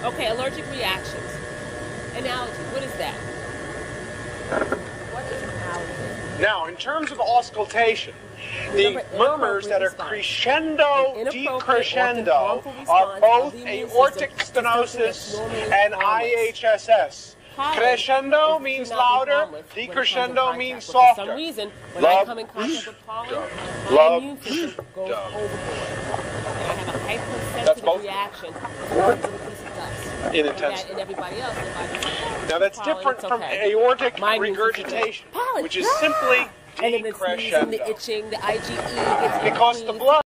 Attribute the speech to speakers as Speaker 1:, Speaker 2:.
Speaker 1: Okay, allergic reactions. Analogy, what is that? What is an allergy?
Speaker 2: Now, in terms of auscultation, the murmurs that are crescendo, decrescendo are both aortic stenosis and IHSS. Crescendo means louder, decrescendo means softer.
Speaker 1: For some reason, when I come in contact with pollen, my immune system goes overboard. And I have a hypersensitive reaction to a little piece of dust.
Speaker 2: In intensity.
Speaker 1: And everybody else,
Speaker 2: now that's different from aortic regurgitation, which is simply decrescendo.
Speaker 1: And then the sneezing, the itching, the IgE gets
Speaker 2: because the blood